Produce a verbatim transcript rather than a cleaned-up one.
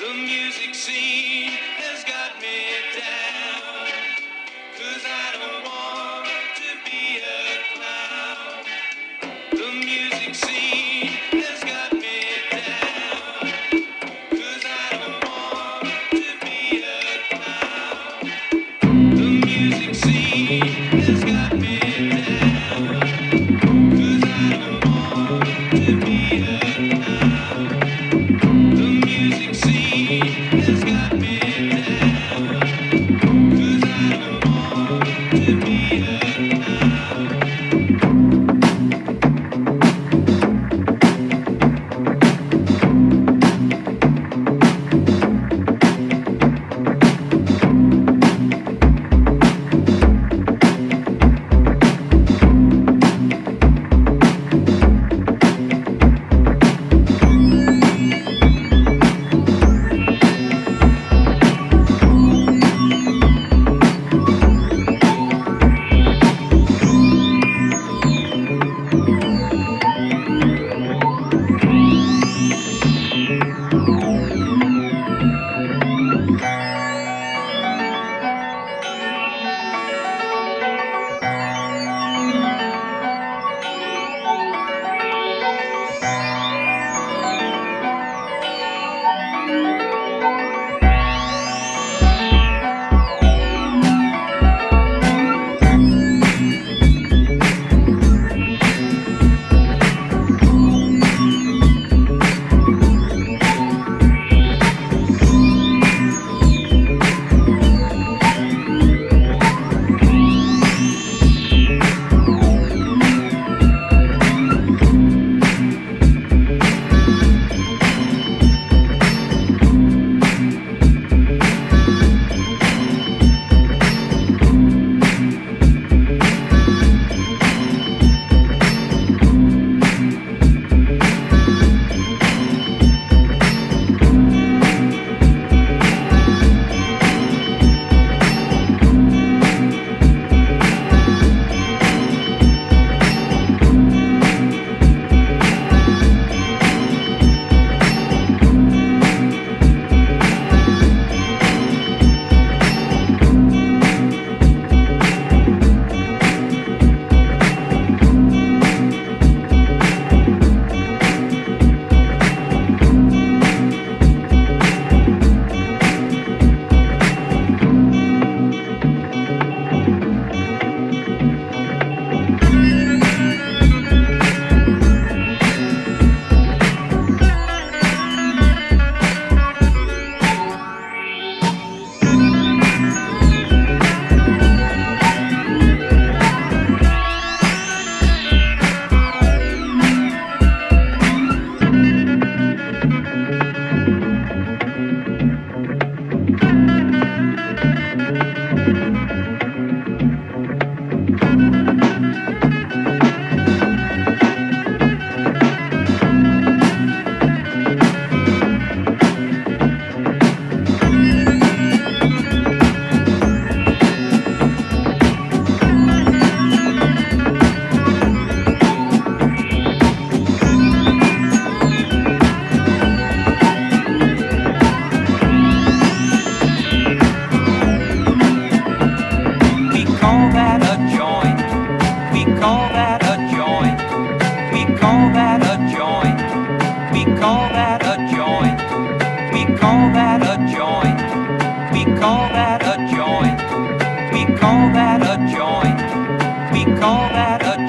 The music scene has got me down, 'cause I don't want to be a clown. The music scene has got me down, 'cause I don't want to be a clown. The music scene has got me down, 'cause I don't want to be a clown. The music scene has got me down, 'cause I don't want to be a clown. call that a joint. We call that a